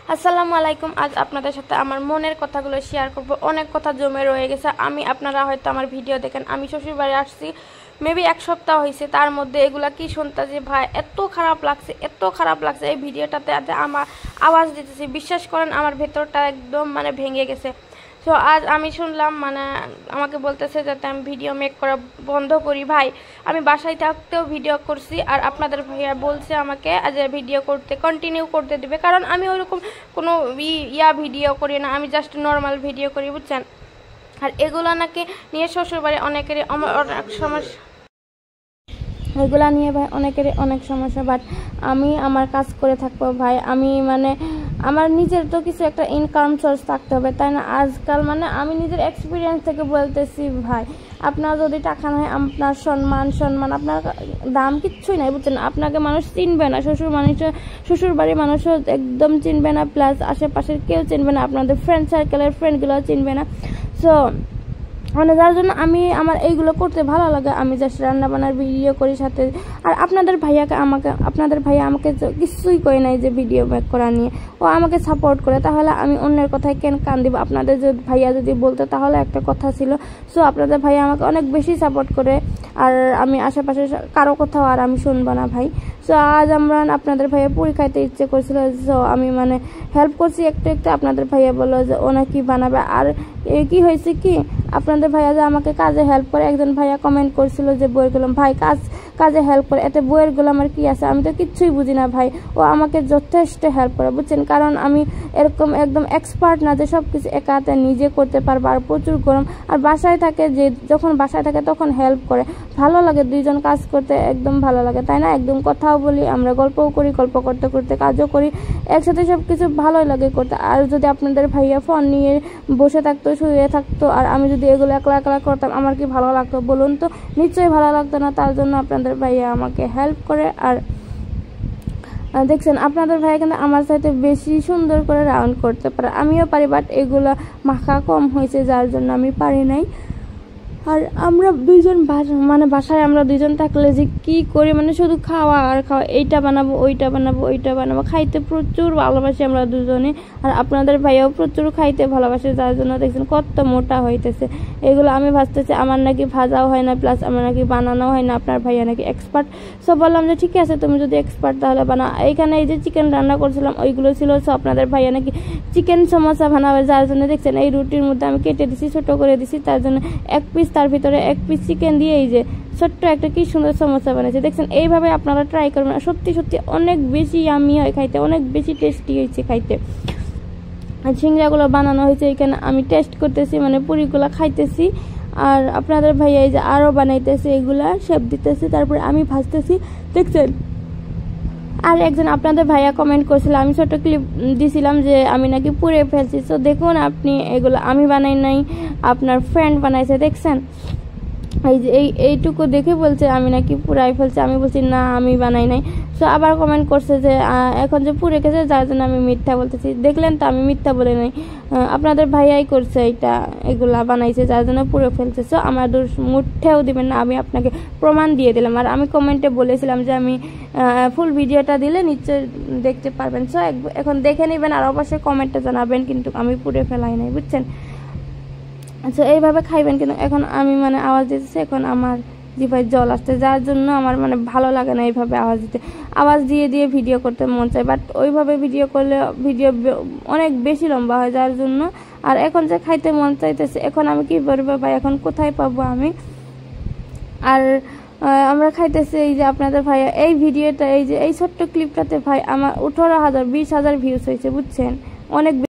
আসসালামু আলাইকুম। আজ আপনাদের সাথে আমার মনের কথাগুলো শেয়ার করব। অনেক কথা জমে রয়ে গেছে। আপনারা হয়তো আমার ভিডিও দেখেন, আমি শ্বশুর বাড়ি আসছি মেবি 1 সপ্তাহ হয়েছে। তার মধ্যে এগুলা কি শুনতে যে ভাই এত খারাপ লাগছে এই ভিডিওটাতে আমার আওয়াজ দিতেছি। বিশ্বাস করেন আমার ভেতরটা একদম ভেঙে গেছে। তো আজ আমি শুনলাম আমাকে বলতেছে যাতে আমি ভিডিও মেক করা বন্ধ করি। ভাই আমি বাসায় থাকতেও ভিডিও করছি, আর আপনাদের ভাইয়া বলছে আমাকে আজ ভিডিও করতে কন্টিনিউ করতে দিবে, কারণ আমি ওইরকম কোনো ভিডিও করি না, আমি জাস্ট নর্মাল ভিডিও করি, বুঝছেন। আর এগুলো নাকি নিয়ে শ্বশুরবাড়ি অনেকেরই অনেক সমস্যা, এগুলা নিয়ে ভাই অনেকেরই অনেক সমস্যা। বাট আমি আমার কাজ করে থাকবো ভাই। আমি আমার নিজের তো কিছু একটা ইনকাম সোর্স থাকতে হবে, তাই না? আজকাল আমি নিজের এক্সপিরিয়েন্স থেকে বলতেছি ভাই, আপনার যদি টাকা নয়, আপনার সম্মান আপনার দাম কিচ্ছুই নাই, বুঝছেন। আপনাকে মানুষ চিনবে না, শ্বশুর বাড়ির মানুষও একদম চিনবে না, প্লাস আশেপাশের কেউ চিনবে না, আপনাদের ফ্রেন্ড সার্কেলের ফ্রেন্ডগুলো চিনবে না। সো যার জন্য আমি আমার এইগুলো করতে ভালো লাগে। আমি জাস্ট রান্না বান্নার ভিডিও করি সাথে। আর আপনাদের ভাইয়া আমাকে কিছুই করে নাই যে ভিডিও মেক করা নিয়ে, ও আমাকে সাপোর্ট করে। তাহলে আমি অন্যের কথায় কেন কান দিব? আপনাদের ভাইয়া যদি বলতো তাহলে একটা কথা ছিল। সো আপনাদের ভাইয়া আমাকে অনেক বেশি সাপোর্ট করে, আর আমি আশেপাশে কারো কোথাও আর আমি শুনবো না ভাই। সো আজ আপনাদের ভাইয়া পুরি খাইতে ইচ্ছে করছিল, সো আমি হেল্প করছি একটু। আপনাদের ভাইয়া বললো যে ও নাকি বানাবে। আর কি হয়েছে কি, আপনাদের ভাইয়া যে আমাকে কাজে হেল্প করে, একজন ভাইয়া কমেন্ট করছিল যে বইয়ের গোলাম ভাই কাজে হেল্প করে, এতে বইয়ের গোলামের কি আছে? আমি তো কিচ্ছুই বুঝি না ভাই। ও আমাকে যথেষ্ট হেল্প করে, বুঝছেন। কারণ আমি এরকম একদম এক্সপার্ট না যে সব কিছু একা হাতে নিজে করতে পারবো। আর প্রচুর গরম, আর বাসায় থাকে যখন বাসায় থাকে তখন হেল্প করে। ভালো লাগে দুইজন কাজ করতে, একদম ভালো লাগে, তাই না? একদম কথাও বলি, আমরা গল্পও করি, গল্প করতে করতে কাজও করি, একসাথে সব কিছু ভালোই লাগে করতে। আর যদি আপনাদের ভাইয়া ফোন নিয়ে বসে থাকতো, শুয়ে থাকতো, আর আমি যদি এগুলো একলা করতাম, আমার কি ভালো লাগতো বলুন তো? নিশ্চয়ই ভালো লাগতো না। তার জন্য আপনাদের ভাইয়া আমাকে হেল্প করে। আর দেখছেন আপনাদের ভাইয়া কিন্তু আমার সাথে বেশি সুন্দর করে রাউন্ড করতে পারে, আমিও পারি, বাট এগুলো মাখা কম হয়েছে যার জন্য আমি পারি নাই। আর আমরা দুইজন বাসায় আমরা দুইজন থাকলে যে কি করি, শুধু খাওয়া আর খাওয়া, এইটা বানাবো ওইটা বানাবো, খাইতে প্রচুর ভালোবাসি আমরা দুজনে। আর আপনাদের ভাইয়াও প্রচুর খাইতে ভালোবাসে, যার জন্য দেখছেন কত মোটা হইতেছে। এগুলো আমি ভাবতেছি আমার নাকি ভাজাও হয় না, প্লাস আমার নাকি বানানো হয় না। আপনার ভাইয়া নাকি এক্সপার্ট। সো বললাম যে ঠিক আছে, তুমি যদি এক্সপার্ট তাহলে বানা। এইখানে এই যে চিকেন রান্না করছিলাম ওইগুলো ছিল। সো আপনাদের ভাইয়া নাকি চিকেন সমোসা বানাবে, যার জন্য দেখছেন এই রুটির মধ্যে আমি কেটে দিছি, ছোট করে দিছি, তার জন্য এক পিস, তার ভিতরে এক পিস চিকেন দিয়ে এই যে ছোট্ট একটা কি সুন্দর সমোসা বানিয়েছে, দেখছেন। এইভাবে আপনারা ট্রাই করবেন, সত্যি অনেক বেশি ইয়ামি হয় খাইতে, অনেক বেশি টেস্টি হয়েছে খাইতে। আর সিংড়াগুলো বানানো হয়েছে এখানে, আমি টেস্ট করতেছি, পুরিগুলো খাইতেছি। আর আপনাদের ভাইয়া এই যে আরও বানাইতেছে, এগুলা শেপ দিতেছে, তারপরে আমি ভাজতেছি, দেখছেন। আর একজন আপনাদের ভাইয়া কমেন্ট করছিল, আমি ছোট ক্লিপ দিছিলাম যে আমি নাকি পুড়ে ফেলছি। তো দেখুন আপনি, এগুলো আমি বানাই নাই, আপনার ফ্রেন্ড বানাইছে, দেখছেন। এই যে এইটুকু দেখে বলছে আমি নাকি পুরাই ফেলছি, আমি বলছি না আমি বানাই নাই। সো আবার কমেন্ট করছে যে এখন যে পুড়ে গেছে যার জন্য আমি মিথ্যা বলতেছি। দেখলেন তো, আমি মিথ্যা বলে নাই, আপনাদের ভাইয়াই করছে এগুলা বানাইছে, যার জন্য পুড়ে ফেলছে। সো আমার দোষ মুঠেও দিবেন না, আমি আপনাকে প্রমাণ দিয়ে দিলাম। আর আমি কমেন্টে বলেছিলাম যে আমি ফুল ভিডিওটা দিলে নিশ্চয়ই দেখতে পারবেন। সো এখন দেখে নেবেন, আর অবশ্যই কমেন্টে জানাবেন, কিন্তু আমি পুড়ে ফেলাই নাই, বুঝছেন। আচ্ছা এইভাবে খাইবেন। কিন্তু এখন আমি আওয়াজ দিতেছি, এখন আমার জিভায় জল আসছে, যার জন্য আমার ভালো লাগে না এইভাবে আওয়াজ দিতে। আওয়াজ দিয়ে ভিডিও করতে মন চায়, বাট ওইভাবে ভিডিও করলে ভিডিও অনেক বেশি লম্বা হয়, যার জন্য। আর এখন যে খাইতে মন চাইতেছে, এখন আমি কি করবো ভাই, এখন কোথায় পাবো আমি? আর আমরা খাইতেছি, এই যে আপনাদের ভাইয়া এই ভিডিওটা, এই যে এই ছোট্ট ক্লিপটাতে ভাই আমার 18,000 20,000 ভিউজ হয়েছে, বুঝছেন। অনেক